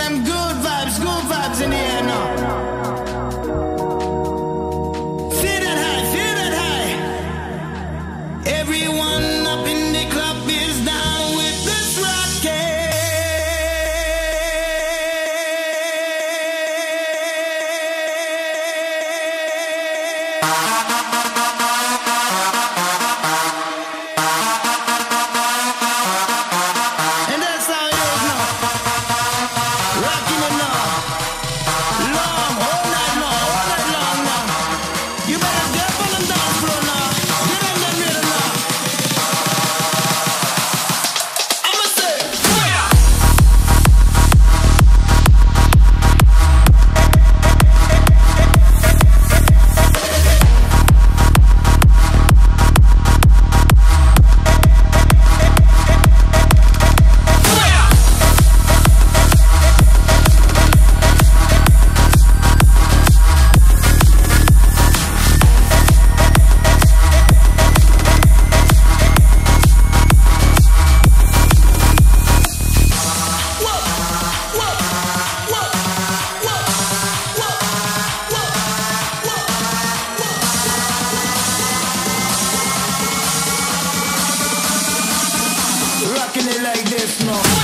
them good vibes in the air now. Feel that high, feel that high. Everyone up in the club is down with this rocket. And that's how it is now. Rocking it now. Long, all night long now. You better get up on the dance floor now. Get on that rhythm now. I'ma say, fire! Rocking it like this now.